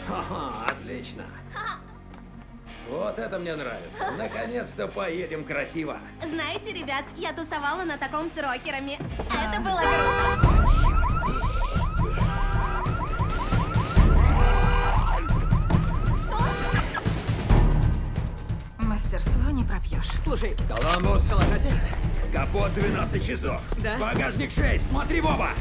Ага, отлично. Вот это мне нравится. Наконец-то поедем красиво. Знаете, ребят, я тусовала на таком с рокерами. Это было круто. Что? Мастерство не пропьешь. Слушай, Коламбус, Калахаси? капот 12 часов. Да? Багажник 6, смотри в оба.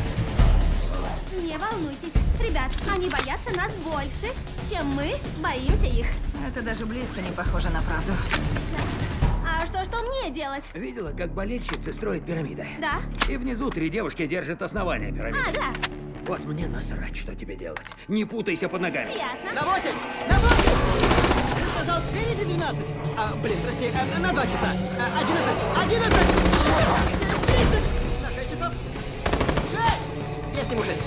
Не волнуйтесь, ребят, они боятся нас больше, чем мы боимся их. Это даже близко не похоже на правду. А что мне делать? Видела, как болельщицы строят пирамиды? Да? И внизу 3 девушки держат основание пирамиды. А, да, Вот мне насрать, что тебе делать. Не путайся под ногами. ясно. На 8! На 8! Ты сказал спереди 12. Прости, на 2 часа. 11! 11! 30! На 6 часов. 6! Я сниму 6.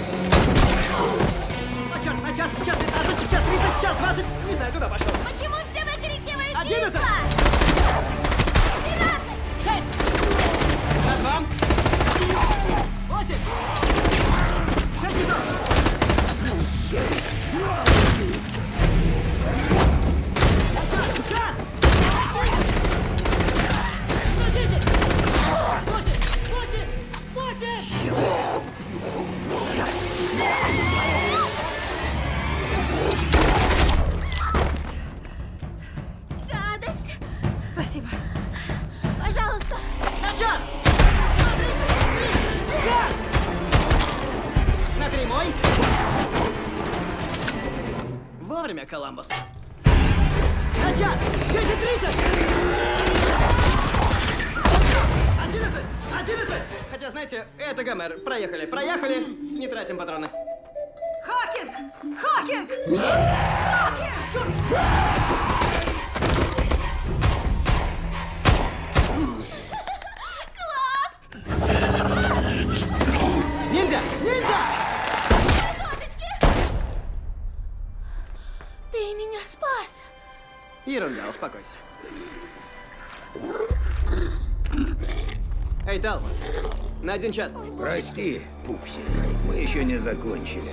О, черт, на час 15, час 30, час 20. Не знаю, куда пошел. Почему все выкрикивают 11! числа? 6! На 2. 8! 6 часов! Час! 10! 8! 8! 8! Гадость. Спасибо. Пожалуйста. На час! Час! На прямой. Вовремя, Коламбус. На час! 10:30! 11! 11! Хотя, знаете, это Гомер. Проехали, проехали. Не тратим патроны. Хокинг! Хокинг! Ниндзя! Ниндзя! Кошечки! Ты меня спас. Ерунда, успокойся. Эй, Тал, на 1 час. Прости, Пупси, мы еще не закончили.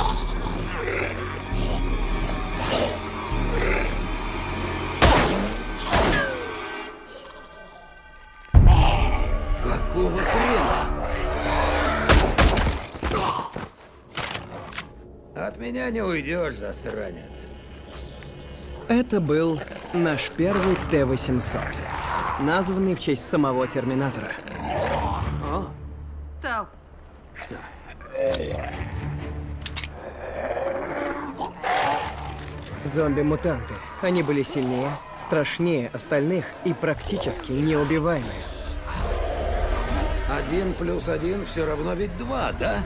Какого хрена? От меня не уйдешь, засранец. Это был наш первый Т-800, названный в честь самого Терминатора. О, Тал, зомби-мутанты. Они были сильнее, страшнее остальных и практически неубиваемые. 1 + 1 все равно ведь 2, да?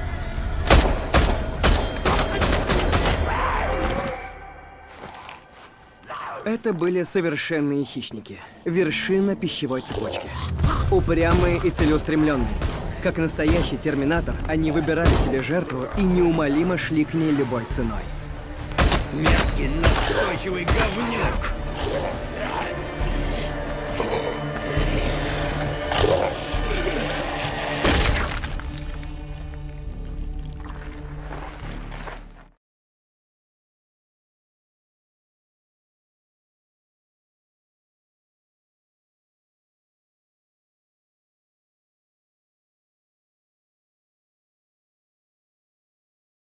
Это были совершенные хищники, вершина пищевой цепочки. Упрямые и целеустремленные. Как настоящий терминатор, они выбирали себе жертву и неумолимо шли к ней любой ценой. Мерзкий, настойчивый говнюк!